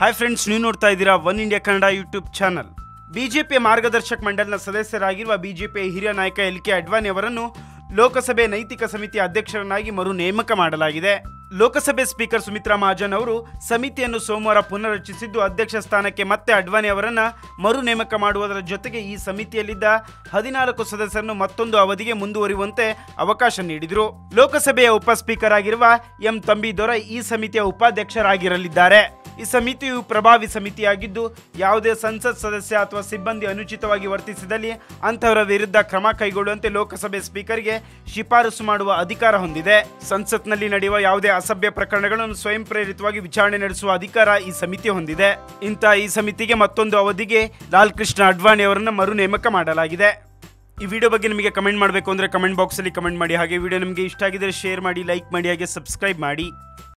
Hi friends, ನೀವು ನೋಡ್ತಾ ಇದ್ದೀರಾ One India Kannada YouTube channel. ಬಿಜೆಪಿಯ ಮಾರ್ಗದರ್ಶಕ ಮಂಡಳಿನ ಸದಸ್ಯರಾಗಿರುವ ಬಿಜೆಪಿಯ ಹಿರಿಯ ನಾಯಕ ಎಲ್.ಕೆ. ಅಡ್ವಾಣಿ ಅವರನ್ನು ಲೋಕಸಭೆ ನೈತಿಕ ಸಮಿತಿಯ ಅಧ್ಯಕ್ಷರನ್ನಾಗಿ ಮರು ನೇಮಕ ಮಾಡಲಾಗಿದೆ. ಲೋಕಸಭೆ ಸ್ಪೀಕರ್ ಸುಮಿತ್ರಾ ಮಹಾಜನ್ ಅವರು ಸಮಿತಿಯನ್ನು ಸೋಮವಾರ ಪುನರ್ರಚಿಸಿದ್ದು, ಅಧ್ಯಕ್ಷ ಸ್ಥಾನಕ್ಕೆ ಮತ್ತೆ ಅಡ್ವಾಣಿ ಅವರನ್ನು ಮರು ನೇಮಕ ಮಾಡುವುದರ ಜೊತೆಗೆ ಈ ಸಮಿತಿಯಲ್ಲಿದ್ದ 14 ಸದಸ್ಯರನ್ನು ಮತ್ತೊಂದು ಅವಧಿಗೆ ಮುಂದುವರಿಯುವಂತೆ ಅವಕಾಶ ನೀಡಿದರು. ಲೋಕಸಭೆಯ ಉಪ ಸ್ಪೀಕರ್ ಆಗಿರುವ ಎಂ ತಂಬಿದೊರೈ ಈ ಸಮಿತಿಯ ಉಪಾಧ್ಯಕ್ಷರಾಗಿರಲಿದ್ದಾರೆ. ಈ ಸಮಿತಿಯು ಪ್ರಭಾವಿ ಸಮಿತಿಯಾಗಿದ್ದು, ಯಾವುದೇ ಸಂಸತ್ ಸದಸ್ಯ ಅಥವಾ ಸಿಬ್ಬಂದಿ ಅನುಚಿತವಾಗಿ ವರ್ತಿಸಿದಲ್ಲಿ ಅಂತಹವರ ವಿರುದ್ಧ ಕ್ರಮ ಕೈಗೊಳ್ಳುವಂತೆ ಲೋಕಸಭೆ ಸ್ಪೀಕರ್ಗೆ ಶಿಫಾರಸು ಮಾಡುವ ಅಧಿಕಾರ ಹೊಂದಿದೆ. ಸಂಸತ್ನಲ್ಲಿ ನಡೆಯುವ ಯಾವುದೇ ಅಸಭ್ಯ ಪ್ರಕರಣಗಳನ್ನು ಸ್ವಯಂ ಪ್ರೇರಿತವಾಗಿ ವಿಚಾರಣೆ ನಡೆಸುವ ಅಧಿಕಾರ ಈ ಸಮಿತಿ ಹೊಂದಿದೆ. ಈ ಸಮಿತಿಗೆ ಮತ್ತೊಂದು ಅವಧಿಗೆ ಲಾಲ್ ಕೃಷ್ಣ ಅಡ್ವಾಣಿ ಅವರನ್ನು ಮರು ನೇಮಕ ಮಾಡಲಾಗಿದೆ. ಈ ವಿಡಿಯೋ ಬಗ್ಗೆ ನಿಮಗೆ ಕಮೆಂಟ್ ಮಾಡಬೇಕು ಅಂದರೆ ಕಮೆಂಟ್ ಬಾಕ್ಸಲ್ಲಿ ಕಮೆಂಟ್ ಮಾಡಿ. ಹಾಗೆ ವಿಡಿಯೋ ನಿಮಗೆ ಇಷ್ಟ ಆಗಿದ್ದರೆ ಶೇರ್ ಮಾಡಿ, ಲೈಕ್ ಮಾಡಿ, ಹಾಗೆ ಸಬ್ಸ್ಕ್ರೈಬ್ ಮಾಡಿ.